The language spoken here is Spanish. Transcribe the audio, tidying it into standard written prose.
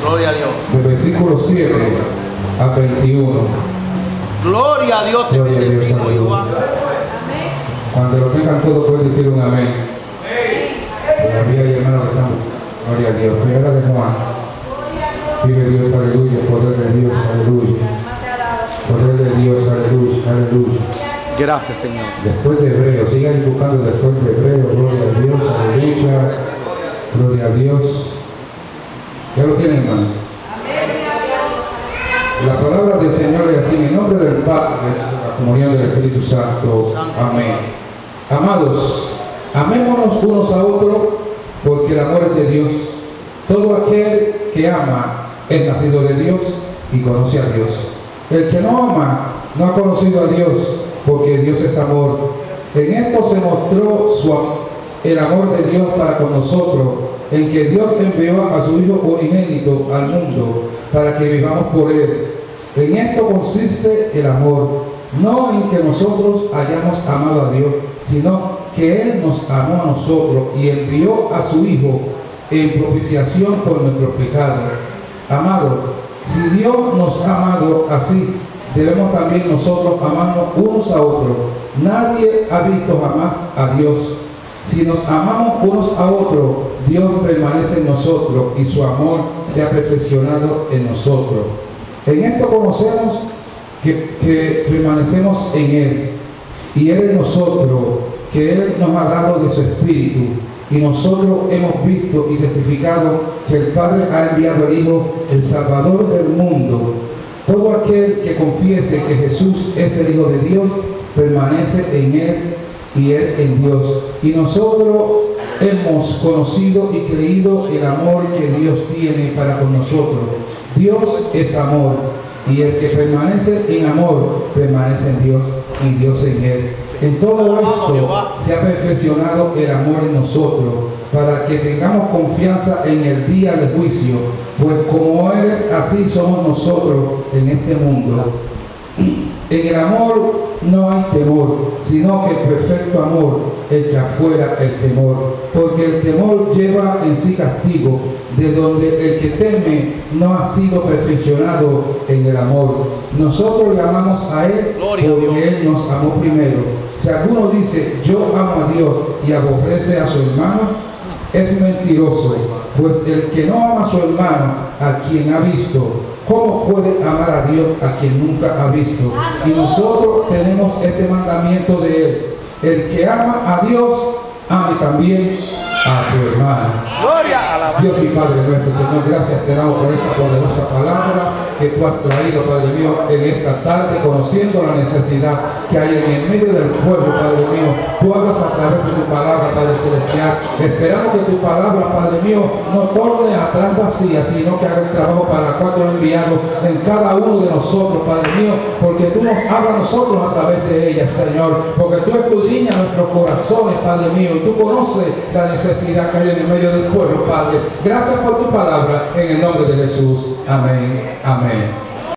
Gloria a Dios. Del versículo 7 al 21. Gloria a Dios. Te Gloria a Dios, bendecimos, aleluya. Jehová. Cuando lo tengan todo pueden decir un amén. Todavía hay hermanos que están. Gloria a Dios. Primera de Juan. Vive Dios, aleluya. Poder de Dios, aleluya. Poder de Dios, aleluya, aleluya. Gracias, Señor. Después de Hebreo, sigan buscando después de Hebreo. Gloria a Dios, aleluya. Gloria a Dios. ¿Ya lo tienen, hermano? La palabra del Señor es así, en nombre del Padre, la comunión del Espíritu Santo. Amén. Amados, amémonos unos a otros, porque el amor es de Dios. Todo aquel que ama es nacido de Dios y conoce a Dios. El que no ama no ha conocido a Dios, porque Dios es amor. En esto se mostró el amor de Dios para con nosotros, en que Dios envió a su Hijo unigénito al mundo para que vivamos por Él. En esto consiste el amor, no en que nosotros hayamos amado a Dios, sino que Él nos amó a nosotros y envió a su Hijo en propiciación por nuestros pecados. Amado, si Dios nos ha amado así, debemos también nosotros amarnos unos a otros. Nadie ha visto jamás a Dios. Si nos amamos unos a otros, Dios permanece en nosotros y su amor se ha perfeccionado en nosotros. En esto conocemos que permanecemos en Él y Él en nosotros, que Él nos ha dado de su Espíritu, y nosotros hemos visto y testificado que el Padre ha enviado al Hijo, el Salvador del mundo. Todo aquel que confiese que Jesús es el Hijo de Dios, permanece en Él y Él en Dios. Y nosotros hemos conocido y creído el amor que Dios tiene para con nosotros. Dios es amor, y el que permanece en amor, permanece en Dios y Dios en Él. En todo esto se ha perfeccionado el amor en nosotros, para que tengamos confianza en el día del juicio, pues como Él es, así somos nosotros en este mundo. En el amor no hay temor, sino que el perfecto amor echa fuera el temor, porque el temor lleva en sí castigo, de donde el que teme no ha sido perfeccionado en el amor. Nosotros le amamos a Él porque Él nos amó primero. Si alguno dice yo amo a Dios y aborrece a su hermano, es mentiroso, pues el que no ama a su hermano, a quien ha visto, ¿cómo puede amar a Dios a quien nunca ha visto? Y nosotros tenemos este mandamiento de Él: el que ama a Dios, ame también a su hermano. Gloria a la Dios y Padre nuestro, Señor, gracias te damos por esta poderosa palabra que tú has traído, Padre mío, en esta tarde, conociendo la necesidad que hay en el medio del pueblo, Padre mío. Tú hablas a través de tu palabra, Padre celestial. Esperamos que tu palabra, Padre mío, no torne atrás vacía, sino que haga el trabajo para el cual tú lo has enviado en cada uno de nosotros, Padre mío, porque tú nos hablas a nosotros a través de ella, Señor, porque tú escudriñas nuestros corazones, Padre mío, y tú conoces la necesidad que hay en el medio del pueblo, Padre. Gracias por tu palabra, en el nombre de Jesús. Amén. Amén.